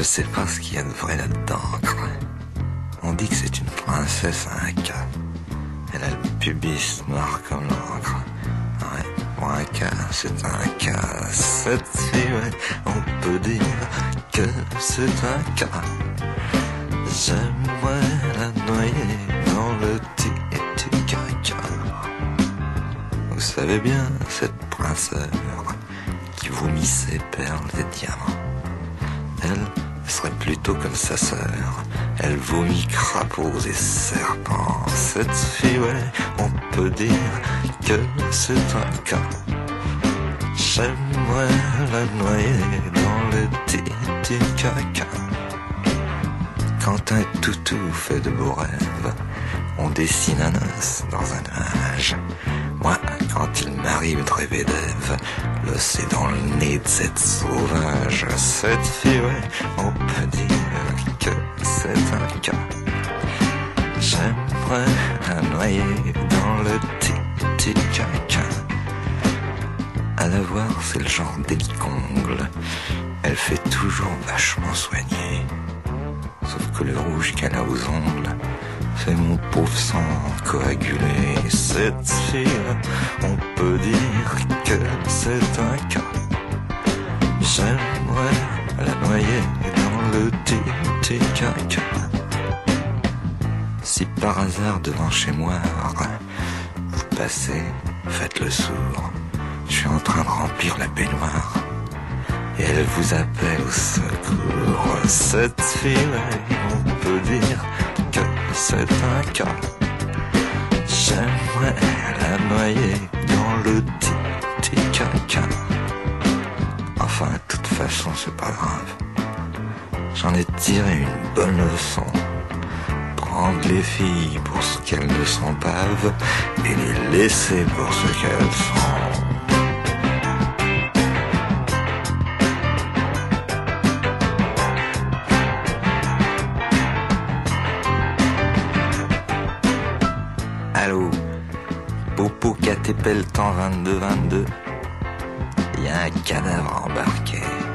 sais pas ce qu'il y a de vrai là-dedans. On dit que c'est une princesse à un cas. Elle a le pubis noir comme l'encre. Ouais, pour un cas, c'est un cas. Cette fille, ouais, on peut dire que c'est un cas. J'aimerais la noyer dans le tiki-taka. Vous savez bien, cette princesse qui vomit ses perles et diamants. Elle serait plutôt comme sa sœur. Elle vomit crapauds et serpents. Cette fille, ouais, on peut dire que c'est un cas. J'aimerais la noyer dans le tiki-taka. Quand un toutou fait de beaux rêves, on dessine un os dans un nuage. Moi, quand il m'arrive de rêver d'Ève, l'os est dans le nez de cette sauvage. Cette fille, ouais, on peut dire que c'est un cas. J'aimerais la noyer dans le tiki-taka. À la voir, c'est le genre délicongle. Elle fait toujours vachement soigner. Sauf que le rouge qu'elle a aux ongles fait mon pauvre sang coagulé. Cette fille, on peut dire que c'est un cas. J'aimerais la noyer dans le tiki-taka. Si par hasard devant chez moi vous passez, faites le sourd. Je suis en train de remplir la baignoire et elle vous appelle au secours. Cette fille, on peut dire que c'est un cas. J'aimerais la noyer dans le tiki-taka. Enfin, de toute façon, c'est pas grave. J'en ai tiré une bonne leçon. Prendre les filles pour ce qu'elles ne sont pas et les laisser pour ce qu'elles sont. Allô, Popo Catépelle temps 22-22. Il y a un cadavre embarqué.